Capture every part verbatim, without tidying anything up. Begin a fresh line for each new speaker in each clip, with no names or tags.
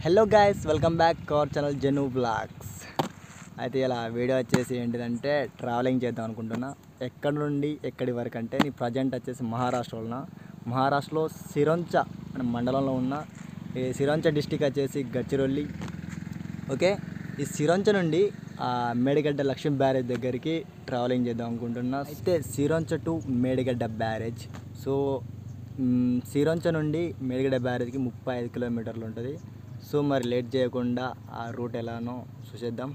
Hello guys, welcome back to our channel Jenu vlogs. అయితే ఇలా video వచ్చేసి ఏంటిదంటే ట్రావెలింగ్ చేద్దాం అనుకుంటున్నా. ఎక్కడి నుండి ఎక్కడి వరకు అంటే నేను ప్రజెంట్ వచ్చేసి మహారాష్ట్రలో ఉన్నా. మహారాష్ట్రలో సిరోంచా అనే మండలంలో ఉన్న ఈ సిరోంచా డిస్టిక్ వచ్చేసి గడ్చిరోలి. ఓకే, ఈ సిరోంచా నుండి మేడిగడ్డ లక్ష్మీ బ్యారేజ్ దగ్గరికి ట్రావెలింగ్ చేద్దాం అనుకుంటున్నా. అయితే Sironcha to Medigadda barrage. So Sironcha నుండి మేడిగడ్డ బ్యారేజ్కి ముప్పై ఐదు కిలోమీటర్లు ఉంటుంది. సో మరి లేట్ చేయకుండా ఆ రూట్ ఎలానో చూసేద్దాం.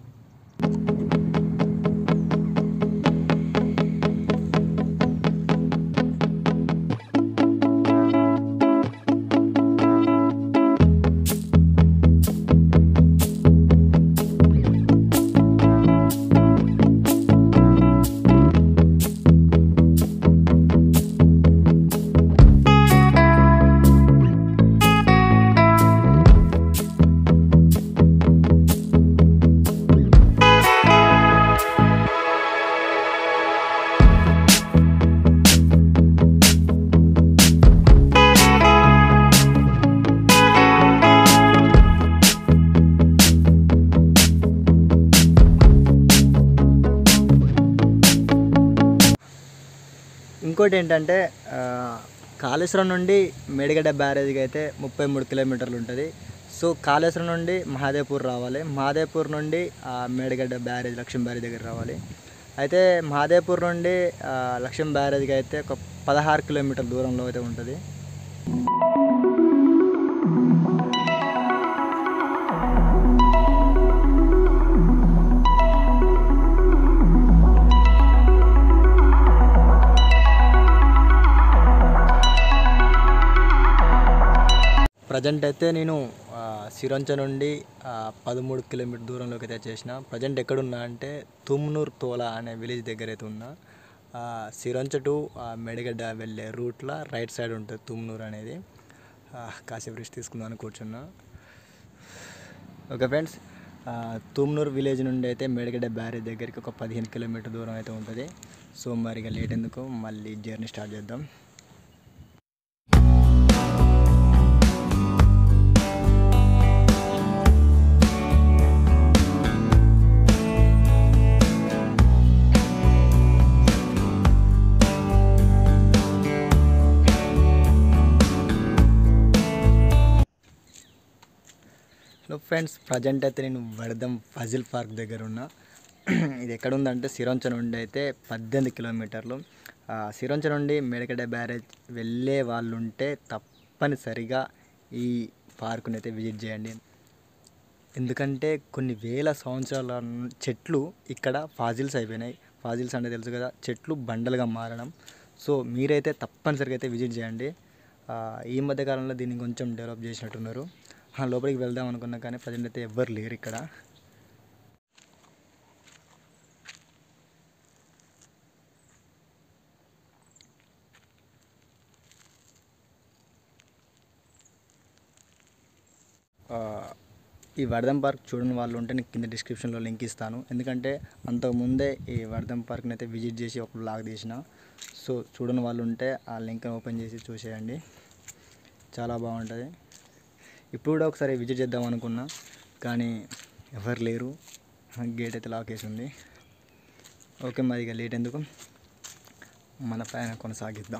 ఇంకోటి ఏంటంటే కాళేశ్వరం నుండి మేడిగడ్డ బ్యారేజ్కి అయితే ముప్పై మూడు కిలోమీటర్లు ఉంటుంది. సో కాళేశ్వరం నుండి మహాదేవ్పూర్ రావాలి. మహాదేవ్పూర్ నుండి మేడిగడ్డ బ్యారేజ్ లక్ష్మీ బ్యారేజ్ దగ్గర రావాలి. అయితే మహాదేవ్పూర్ నుండి లక్ష్మీ బ్యారేజ్కి అయితే ఒక పదహారు కిలోమీటర్ల దూరంలో అయితే ఉంటుంది. ప్రజెంట్ అయితే నేను సిరోంచా నుండి పదమూడు కిలోమీటర్ దూరంలోకి అయితే చేసిన. ప్రజెంట్ ఎక్కడున్నా అంటే తుమ్నూర్ తోలా అనే విలేజ్ దగ్గర అయితే ఉన్నా. సిరోంచా టు మేడిగడ్డ వెళ్ళే రూట్లో రైట్ సైడ్ ఉంటుంది తుమ్నూర్ అనేది. కాసేపు రెస్ట్ తీసుకుందామని కూర్చున్నా. ఓకే ఫ్రెండ్స్, తుమ్నూర్ విలేజ్ నుండి అయితే మేడిగడ్డ బ్యారేజ్ దగ్గరికి ఒక పదిహేను కిలోమీటర్ దూరం అయితే ఉంటుంది. సో మరి ఇక లేట్ ఎందుకు, మళ్ళీ జర్నీ స్టార్ట్ చేద్దాం. హలో ఫ్రెండ్స్, ప్రజెంట్ అయితే నేను వడదం ఫజిల్ పార్క్ దగ్గర ఉన్నా. ఇది ఎక్కడ ఉందంటే సిరోంచా నుండి అయితే పద్దెనిమిది కిలోమీటర్లు. సిరోంచా నుండి మేడిగడ్డ బ్యారేజ్ వెళ్ళే వాళ్ళు ఉంటే తప్పనిసరిగా ఈ పార్కుని అయితే విజిట్ చేయండి. ఎందుకంటే కొన్ని వేల సంవత్సరాల చెట్లు ఇక్కడ ఫాజిల్స్ అయిపోయినాయి. ఫాజిల్స్ అంటే తెలుసు కదా, చెట్లు బండలుగా మారడం. సో మీరైతే తప్పనిసరిగా అయితే విజిట్ చేయండి. ఈ మధ్యకాలంలో దీన్ని కొంచెం డెవలప్ చేసినట్టున్నారు. లోపలికి వెళ్దాం అనుకున్నా కానీ ప్రజెంట్ అయితే ఎవ్వరు లేరు ఇక్కడ. ఈ వడదం పార్క్ చూడని వాళ్ళు ఉంటే నేను కింద డిస్క్రిప్షన్లో లింక్ ఇస్తాను. ఎందుకంటే అంతకుముందే ఈ వడదం పార్క్ని అయితే విజిట్ చేసి ఒక బ్లాగ్ తీసిన. సో చూడని వాళ్ళు ఉంటే ఆ లింక్ ఓపెన్ చేసి చూసేయండి, చాలా బాగుంటుంది. ఇప్పుడు కూడా ఒకసారి విజిట్ చేద్దాం అనుకున్నా కానీ ఎవరు లేరు, గేట్ అయితే లాక్ వేసి ఉంది. ఓకే, మరి ఇక లేట్ ఎందుకు, మన పైన కొనసాగిద్దాం.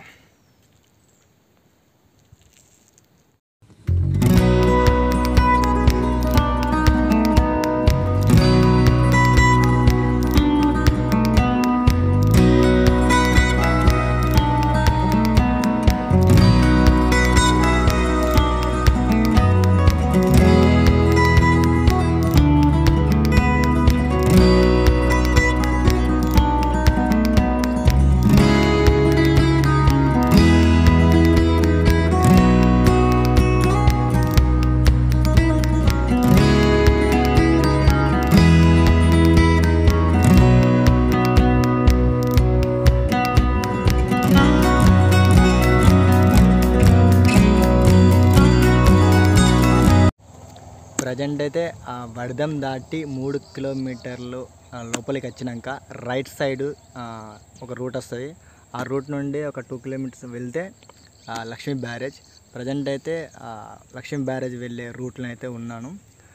ప్రజెంట్ అయితే ఆ వడదం దాటి మూడు కిలోమీటర్లు లోపలికి వచ్చినాక రైట్ సైడ్ ఒక రూట్ వస్తుంది. ఆ రూట్ నుండి ఒక టూ కిలోమీటర్స్ వెళ్తే లక్ష్మీ బ్యారేజ్. ప్రజెంట్ అయితే లక్ష్మీ బ్యారేజ్ వెళ్ళే రూట్లో అయితే ఉన్నాను.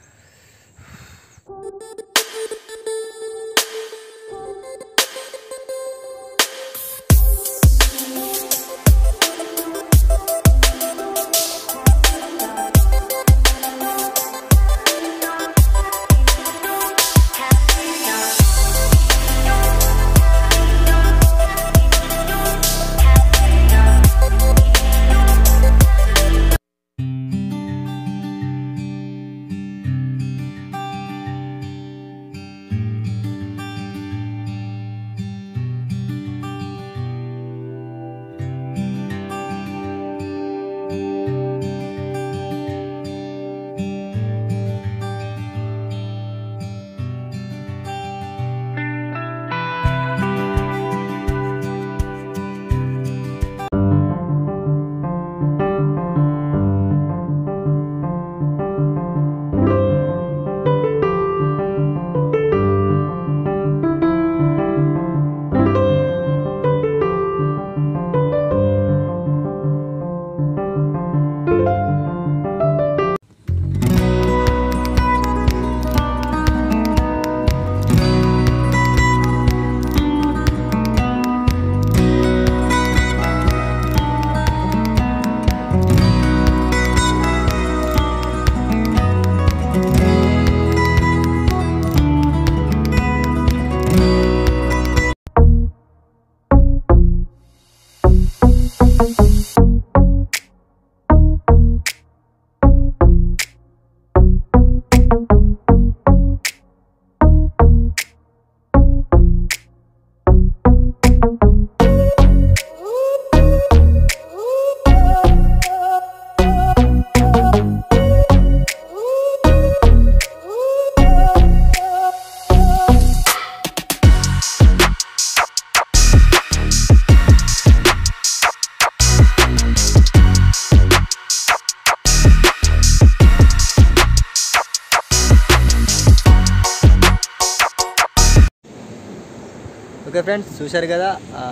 ఓకే ఫ్రెండ్స్, చూశారు కదా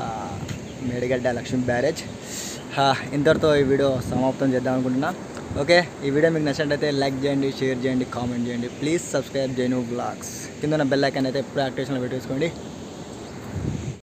మేడిగడ్డ లక్ష్మీ బ్యారేజ్. ఇంతటితో ఈ వీడియో సమాప్తం చేద్దాం అనుకుంటున్నా. ఓకే, ఈ వీడియో మీకు నచ్చినట్లయితే లైక్ చేయండి, షేర్ చేయండి, కామెంట్ చేయండి. Please subscribe Jainu vlogs. కింద బెల్ ఐకాన్ అయితే ఎప్పుడు యాక్టివేషన్లో పెట్టేసుకోండి.